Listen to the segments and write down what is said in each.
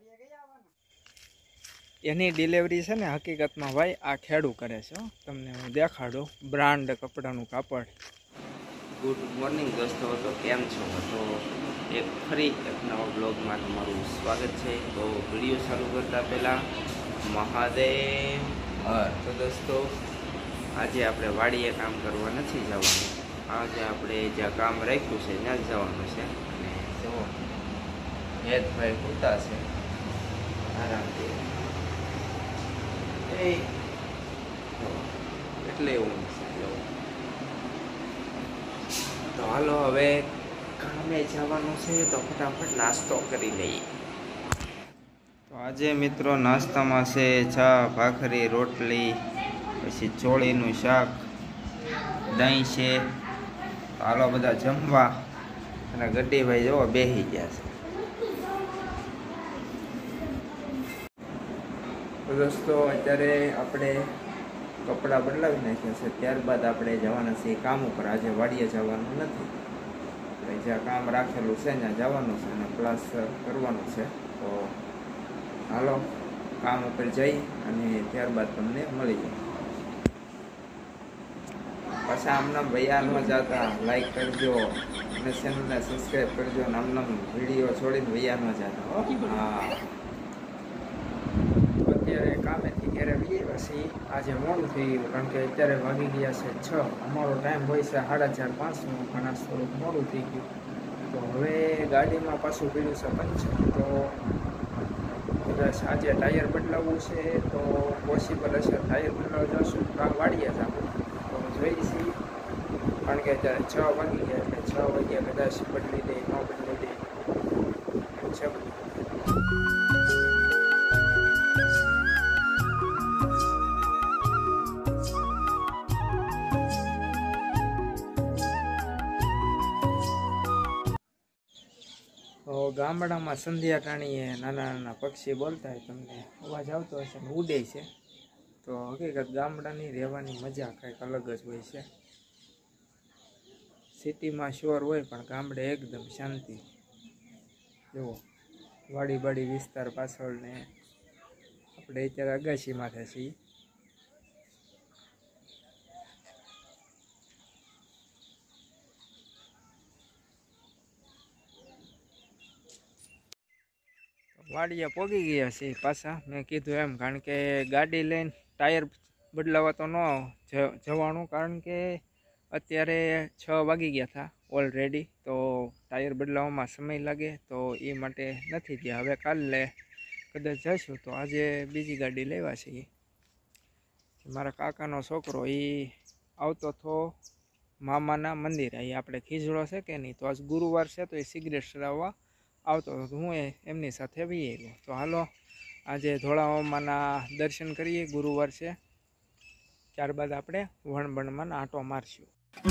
એની delivery છે ને હકીકતમાં ભાઈ આ ખેડૂ કરે છે. તમને હું દેખાડું બ્રાન્ડ કપડાનું કાપડ. ગુડ મોર્નિંગ દોસ્તો, તો કેમ છો? તો ફરી એક નવા બ્લોગમાં તમારું સ્વાગત છે. તો વિડીયો ચાલુ કરતા પહેલાં મહાદેવ. તો દોસ્તો, આજે આપણે વાડીએ કામ કરવા નથી જવાનું. આજે આપણે જ્યાં કામ રાખ્યું છે ત્યાં જ જવાનું છે. અને જુઓ હેતભાઈ હોતા છે આરામથી, એટલે એવું છે. તો હાલો હવે કામે જવાનું છે, તો ફટાફટ નાસ્તો કરી લઈએ. તો આજે મિત્રો નાસ્તામાં છે ચા, ભાખરી, રોટલી, પછી ચોળીનું શાક, દહીં છે. તો હાલો બધા જમવા. અને ગड्डीભાઈ જુઓ બેસી ગયા છે. તો દોસ્તો, અત્યારે આપણે કપડાં બદલાવી નાખ્યા છે, ત્યારબાદ આપણે જવાના છીએ કામ ઉપર. આજે વાડીએ જવાનું નથી, આપણે જ્યાં કામ રાખેલું છે ત્યાં જવાનું છે અને પ્લસ કરવાનું છે. તો હાલો કામ ઉપર જઈ અને ત્યારબાદ તમને મળી જાય. પાછા આમના ભૈયા ન જતા, લાઈક કરજો અને ચેનલને સબસ્ક્રાઈબ કરજો. અને આમના વિડીયો છોડીને ભૈયા ન જતા. હા, અત્યારે કામેથી ઘરે જઈએ પછી આજે મોડું થઈ ગયું, કારણ કે અત્યારે વાગી ગયા છે 6. અમારો ટાઈમ હોય છે 4:30-5નો, પણ આજ થોડુંક મોડું થઈ ગયું. તો હવે ગાડીમાં પાછું પીડ્યું છે પંચર. તો કદાચ આજે ટાયર બદલાવવું છે, તો પોસિબલ હશે ટાયર બદલાવવા જશું. કામ વાળીએ જ આપણે તો જોઈ છીએ, કારણ કે અત્યારે 6 વાગી ગયા, એટલે 6 વાગ્યા કદાચ બદલી દે, ન બદલી દે એમ છે. તો ગામડામાં સંધ્યા ટાણીએ નાના નાના પક્ષી બોલતા હોય, તમને અવાજ આવતો હશે ને ઉડે છે. તો હકીકત ગામડાની રહેવાની મજા કંઈક અલગ જ હોય છે. સિટીમાં શોર હોય, પણ ગામડે એકદમ શાંતિ. જુઓ વાડી વિસ્તાર પાછળ, ને આપણે અત્યારે અગાશીમાં છીએ. વાડીએ પોગી ગયા છે પાછા. મેં કીધું એમ, કારણ કે ગાડી લઈને ટાયર બદલાવા તો ન જવાનું, કારણ કે અત્યારે 6 વાગી ગયા હતા ઓલરેડી. તો ટાયર બદલાવવામાં સમય લાગે, તો એ માટે નથી ગયા. હવે કાલે કદાચ જઈશું. તો આજે બીજી ગાડી લેવા છીએ. મારા કાકાનો છોકરો એ આવતો હતો મામાના મંદિરે. અહીં આપણે ખીજડો છે કે નહીં, તો આજ ગુરુવાર છે, તો એ સિગરેટ ચડાવવા આવતો હતો. હું એમની સાથે બી આવ્યો. તો હાલો આજે ધોળામાના દર્શન કરીએ, ગુરુવાર છે. ત્યારબાદ આપણે વણબણમાં આંટો મારશું.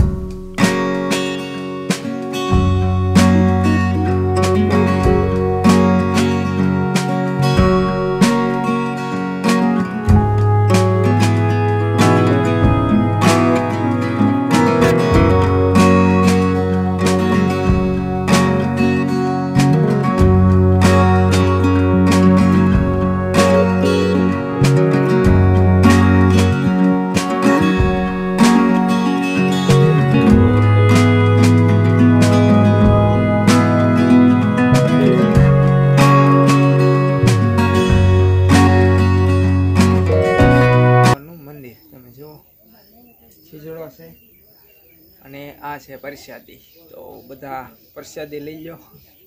ખીજડો છે અને આ છે પ્રસાદી. તો બધા પ્રસાદી લઈ લો.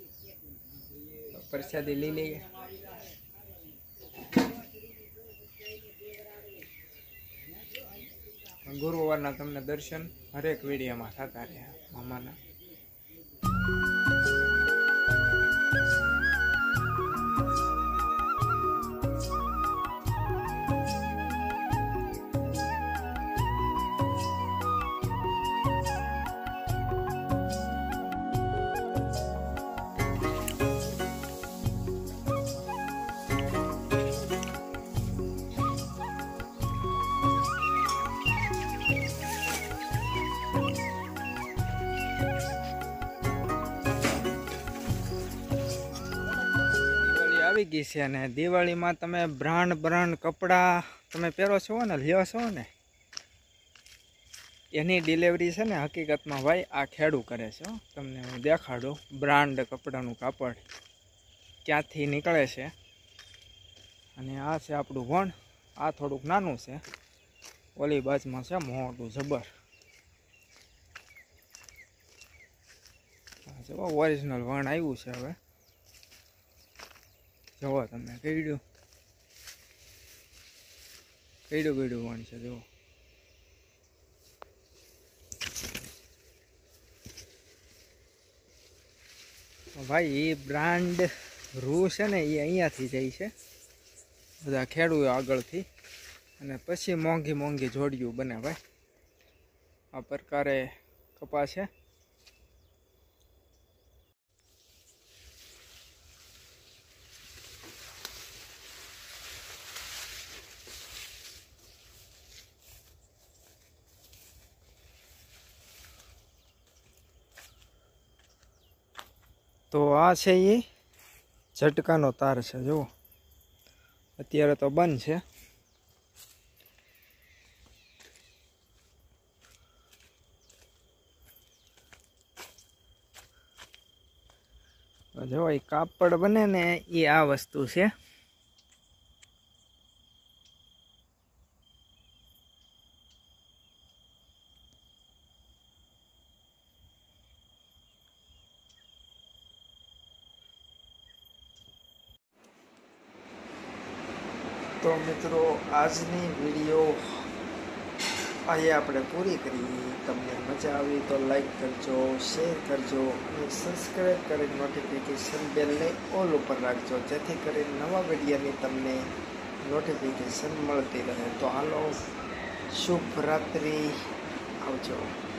પ્રસાદી લઈ લઈએ. ગુરુવારના તમને દર્શન હરેક વિડીયોમાં થતા રહ્યા મામાના. ગઈ છે અને દિવાળીમાં તમે બ્રાન્ડ કપડાં તમે પહેરો છો ને, લ્યો છો ને, એની ડિલિવરી છે ને હકીકતમાં ભાઈ આ ખેડૂ કરે છે. તમને હું દેખાડું બ્રાન્ડ કપડાનું કાપડ ક્યાંથી નીકળે છે. અને આ છે આપણું વણ. આ થોડુંક નાનું છે, ઓલી બાજુમાં છે મોટું જબર. જુઓ ઓરિજિનલ વણ આવ્યું છે. હવે જુઓ તમે કઈડું વણ છે. જુઓ ભાઈ એ બ્રાન્ડ રૂ છે ને એ અહીંયાથી જાય છે બધા ખેડૂતો આગળથી, અને પછી મોંઘી જોડીઓ બને ભાઈ. આ પ્રકારે કપાસ છે. તો આ છે એ ઝટકાનો તાર છે. જુઓ અત્યારે તો બંધ છે. જો એ કાપડ બને ને એ આ વસ્તુ છે. તો મિત્રો આજની વિડીયો અહીંયા આપણે પૂરી કરી. તમને મજા આવી તો લાઈક કરજો, શેર કરજો અને સબસ્ક્રાઈબ કરી નોટિફિકેશન બેલને ઓલ ઉપર રાખજો, જેથી કરીને નવા વિડીયોની તમને નોટિફિકેશન મળતી રહે. તો હાલો, શુભ રાત્રિ, આવજો.